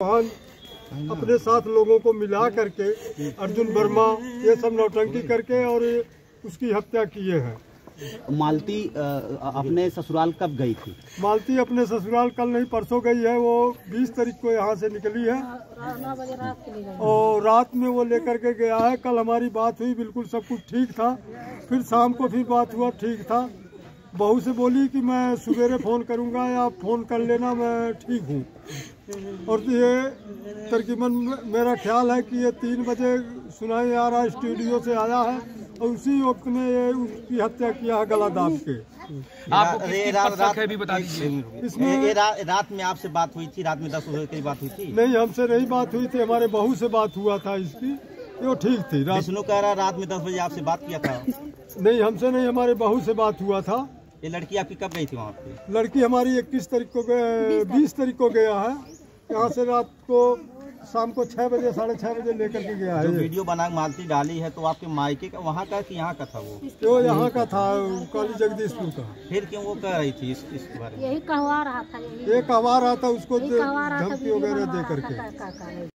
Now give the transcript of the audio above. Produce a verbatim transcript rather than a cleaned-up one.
अपने साथ लोगों को मिला करके अर्जुन वर्मा ये सब नौटंकी करके और उसकी हत्या किए हैं। मालती अपने ससुराल कब गई थी? मालती अपने ससुराल कल नहीं परसों गई है। वो बीस तारीख को यहाँ से निकली है और रात में वो लेकर के गया है। कल हमारी बात हुई, बिल्कुल सब कुछ ठीक था। फिर शाम को फिर बात हुआ, ठीक था। बहू से बोली कि मैं सवेरे फ़ोन करूंगा या फ़ोन कर लेना, मैं ठीक हूँ। और ये तकरीबन मेरा ख्याल है कि ये तीन बजे सुनाई आ रहा स्टूडियो से आया है और उसी वक्त में ये उसकी हत्या किया है गला दाब के। आप ये रात रात भी बता दीजिए। इसमें ये रा, रात में आपसे बात हुई थी? रात में दस बजे की बात हुई थी? नहीं, हमसे नहीं बात हुई थी, हमारे बहू से बात हुआ था इसकी। वो ठीक थी। विष्णु कह रहा रात में दस बजे आपसे बात किया था? नहीं, हमसे नहीं, हमारे बहू से बात हुआ था। ये लड़की आपकी कब गई थी वहाँ पे? लड़की हमारी इक्कीस तारीख को बीस तारीख को गया है यहाँ से। रात को शाम को छह बजे साढ़े छह बजे लेकर के गया है। जो वीडियो बना मालती डाली है तो आपके मायके का वहाँ का कि यहाँ का था? वो तो यहाँ का था, काली जगदीशपुर का। फिर क्यों वो कह रही थी इस, इस बारे में? यही कहवा रहा था, ये कहवा रहा था उसको धमकी वगैरह दे करके।